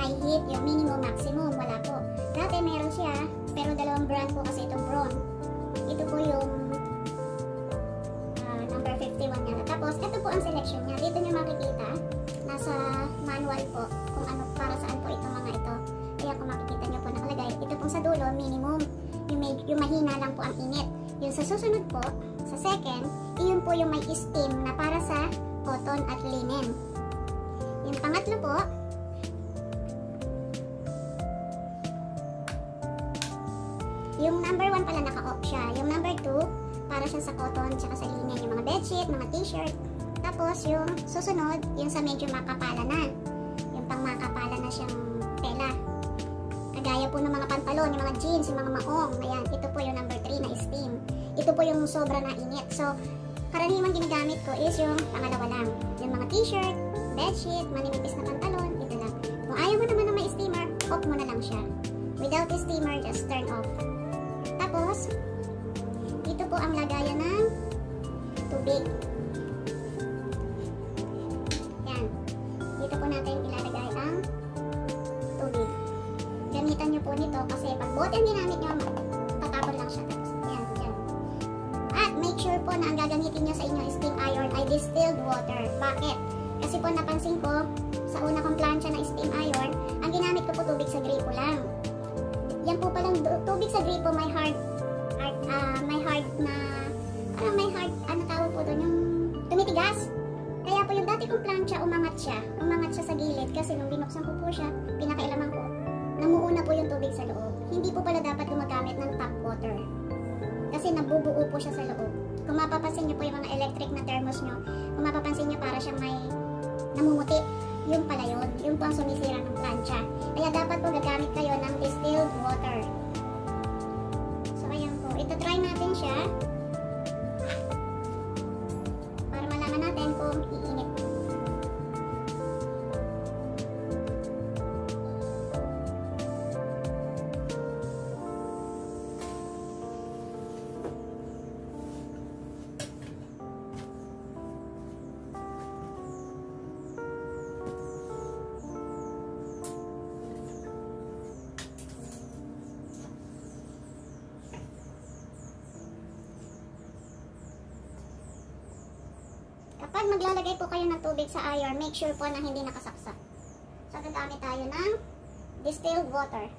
high heat, yung minimum, maximum, wala po. Dati meron siya, pero dalawang brand po kasi itong Braun. Ito po yung number 51 niya. Tapos, ito po ang selection niya. Dito niyo makikita, nasa manual po, kung ano, para saan po itong mga ito. Kaya kung makikita niyo po nakalagay, ito pong sa dulo, minimum. Yung mahina lang po ang init. Yung sa susunod po, sa second, iyon po yung may steam na para sa cotton at linen. Yung pangatlo po, yung number 1 pala naka-off siya. Yung number 2, para siya sa cotton tsaka sa linen. Yung mga bedsheet, mga t-shirt. Tapos yung susunod, yung sa medyo makapala na. Yung pang makapala na siyang tela. Kagaya po ng mga pantalon, yung mga jeans, yung mga maong. Ayan, ito po yung number 3 na steam. Ito po yung sobra na init. So, karaniwang ginagamit ko is yung pangalawa lang. Yung mga t-shirt, bedsheet, maninipis na pantalon, ito lang. Kung ayaw mo naman na may steamer, off mo na lang siya. Without the steamer, just turn off. Tapos, ito po ang lagayan ng tubig. Yan. Dito po natin ilalagay ang tubig. Gamitan nyo po nito kasi pag bote ang ginamit nyo, tatapon lang siya. Tapos, yan, yan. At make sure po na ang gagamitin nyo sa inyong steam iron ay distilled water. Bakit? Kasi po napansin ko, sa una kong plancha na steam iron, ang ginamit ko po tubig sa gripo lang. Yan po palang tubig sa gripo may hard na, parang may hard, ano tawag po doon, yung tumitigas. Kaya po yung dati kong plancha, umangat siya sa gilid kasi nung binuksan ko po siya, pinakailaman ko, namuuna po yung tubig sa loob. Hindi po pala dapat gumagamit ng tap water kasi nabubuo po siya sa loob. Kung mapapansin nyo po yung mga electric na thermos nyo, kung mapapansin nyo para siyang may namumuti, yun pala yun. Yun po ang sumisira ng plancha. Kaya dapat po gagamit kayo ng distilled water. So ayan po, ito try natin siya para malaman natin kung iinit. Kapag maglalagay po kayo ng tubig sa iron, make sure po na hindi nakasaksak. So, gagamit tayo ng distilled water.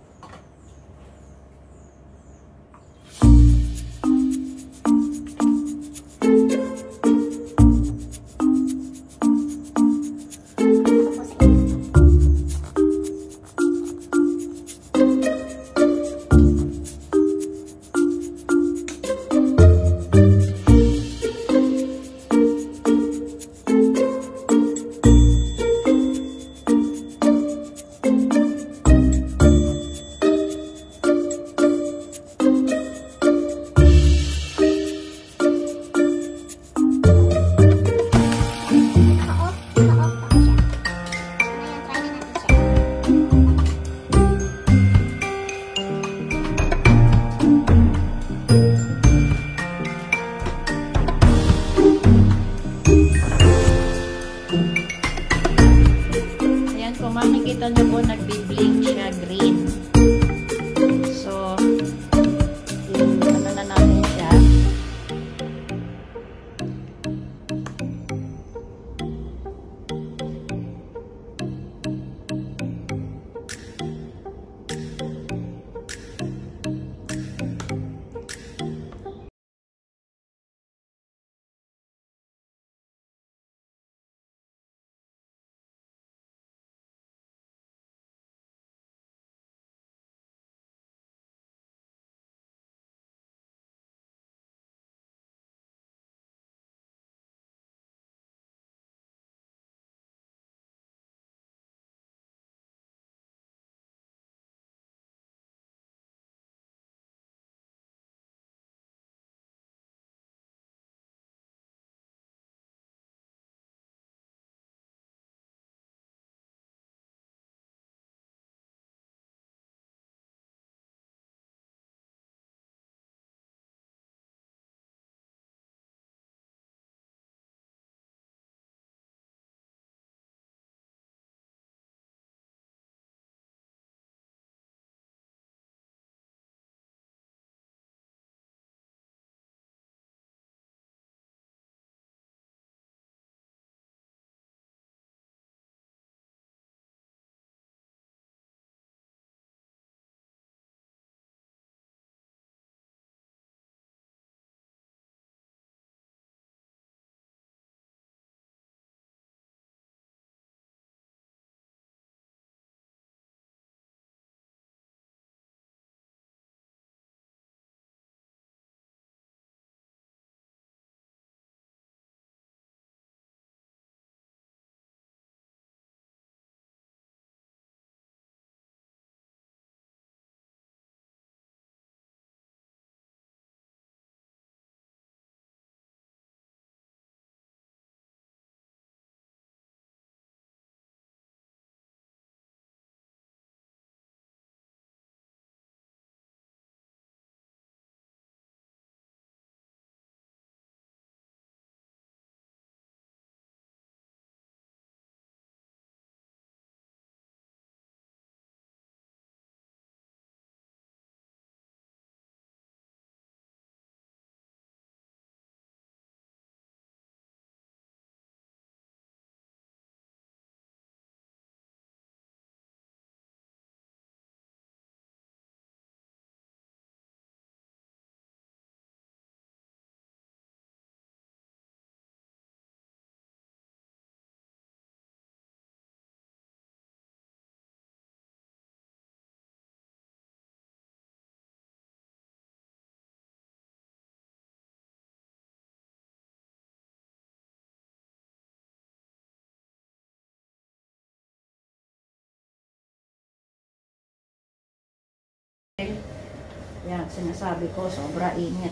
Yan, sinasabi ko, sobra init.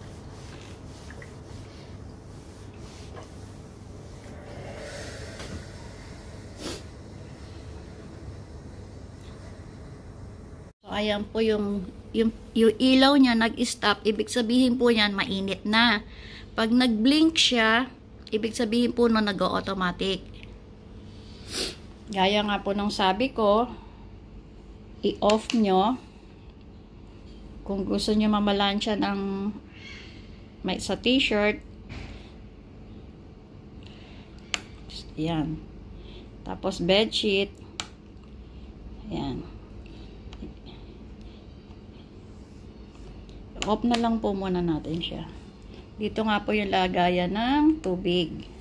So, ayan po yung ilaw niya nag-stop. Ibig sabihin po yan, mainit na. Pag nag-blink siya, ibig sabihin po na nag-automatic. Gaya nga po nung sabi ko, i-off nyo. Kung gusto nyo mamalansya ng may sa t-shirt, yan. Tapos bedsheet, yan. Off na lang po muna natin siya. Dito nga po yung lagayan ng tubig.